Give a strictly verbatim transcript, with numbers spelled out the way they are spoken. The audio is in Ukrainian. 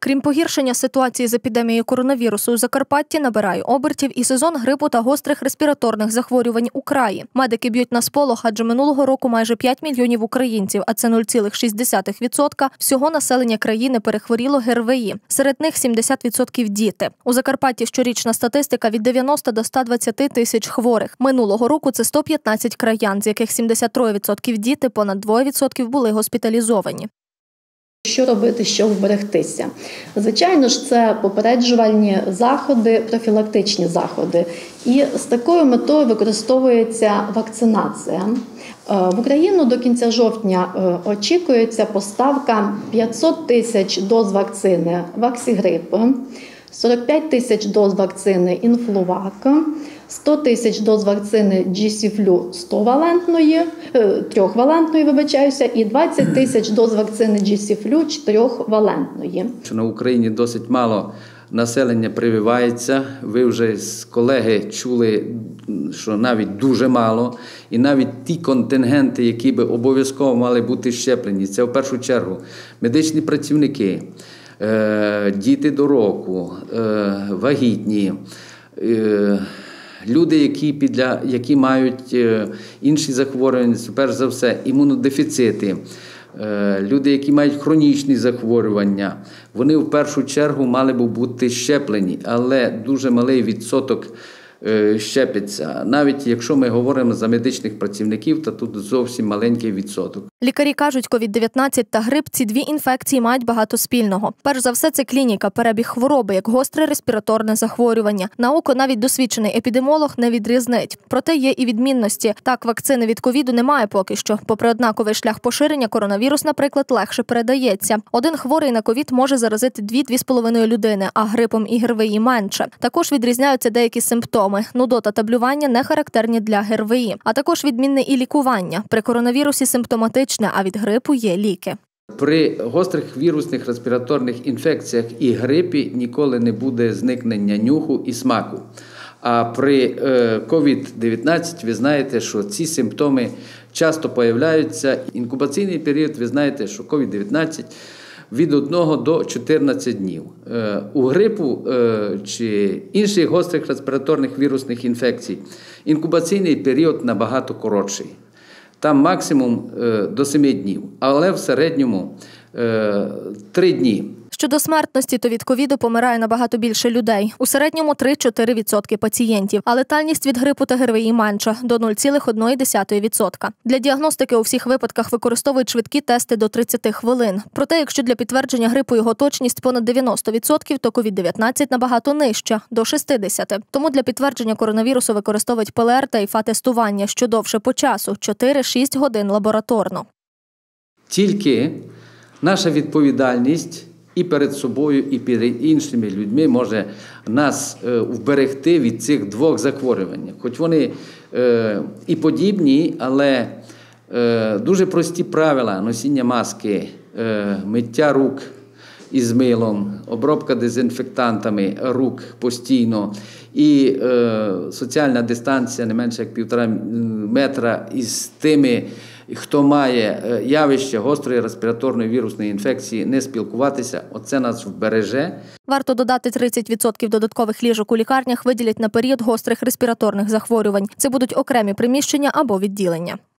Крім погіршення ситуації з епідемією коронавірусу у Закарпатті, набирає обертів і сезон грипу та гострих респіраторних захворювань у краї. Медики б'ють на сполох, адже минулого року майже п'ять мільйонів українців, а це нуль цілих шість десятих відсотка, всього населення країни перехворіло ГРВІ. Серед них сімдесят відсотків – діти. У Закарпатті щорічна статистика від дев'яноста до ста двадцяти тисяч хворих. Минулого року це сто п'ятнадцять краян, з яких сімдесят три відсотки діти, понад два відсотки були госпіталізовані. Що робити, щоб вберегтися? Звичайно ж, це попереджувальні заходи, профілактичні заходи. І з такою метою використовується вакцинація. В Україну до кінця жовтня очікується поставка п'ятсот тисяч доз вакцини «Ваксігрип», сорок п'ять тисяч доз вакцини «Інфлувак», сто тисяч доз вакцини джі сі-флю сто-валентної, трьохвалентної, вибачаюся, і двадцять тисяч доз вакцини джі сі-флю чотирьохвалентної. На Україні досить мало населення прививається. Ви вже з колеги чули, що навіть дуже мало. І навіть ті контингенти, які би обов'язково мали бути щеплені, це в першу чергу медичні працівники, діти до року, вагітні, люди, які, підля, які мають інші захворювання, перш за все, імунодефіцити, люди, які мають хронічні захворювання, вони в першу чергу мали б бути щеплені, але дуже малий відсоток щепиться. Навіть якщо ми говоримо за медичних працівників, то тут зовсім маленький відсоток. Лікарі кажуть, ковід дев'ятнадцять та грип – ці дві інфекції мають багато спільного. Перш за все, це клініка, перебіг хвороби, як гостре респіраторне захворювання. На око навіть досвідчений епідеміолог не відрізнить. Проте є і відмінності. Так, вакцини від ковіду немає поки що. Попри однаковий шлях поширення, коронавірус, наприклад, легше передається. Один хворий на ковід може заразити дві-дві з половиною людини, а грипом і ГРВІ менше. Також відрізняються деякі симптоми. Нудота та блювання не характерні для ГРВІ. А також відмінне і лікування. При коронавірусі симптоматичне, а від грипу є ліки. При гострих вірусних респіраторних інфекціях і грипі ніколи не буде зникнення нюху і смаку. А при ковід дев'ятнадцять ви знаєте, що ці симптоми часто появляються. Інкубаційний період, ви знаєте, що ковід дев'ятнадцять від одного до чотирнадцяти днів. У грипу чи інших гострих респіраторних вірусних інфекцій інкубаційний період набагато коротший. Там максимум до семи днів, але в середньому три дні. Щодо смертності, то від ковіду помирає набагато більше людей. У середньому три-чотири відсотки пацієнтів. А летальність від грипу та ГРВІ менша – до нуль цілих одна десята відсотка. Для діагностики у всіх випадках використовують швидкі тести до тридцяти хвилин. Проте, якщо для підтвердження грипу його точність понад дев'яносто відсотків, то ковід дев'ятнадцять набагато нижча – до шістдесят відсотків. Тому для підтвердження коронавірусу використовують пе ел ер та ай еф а-тестування, що довше по часу – чотири-шість годин лабораторно. Тільки наша відповідальність і перед собою, і перед іншими людьми може нас вберегти від цих двох захворювань. Хоч вони е, і подібні, але е, дуже прості правила носіння маски, е, миття рук із милом, обробка дезінфектантами рук постійно і е, соціальна дистанція не менше як півтора метра із тими, хто має явище гострої респіраторної вірусної інфекції, не спілкуватися, оце нас вбереже. Варто додати, тридцять відсотків додаткових ліжок у лікарнях виділять на період гострих респіраторних захворювань. Це будуть окремі приміщення або відділення.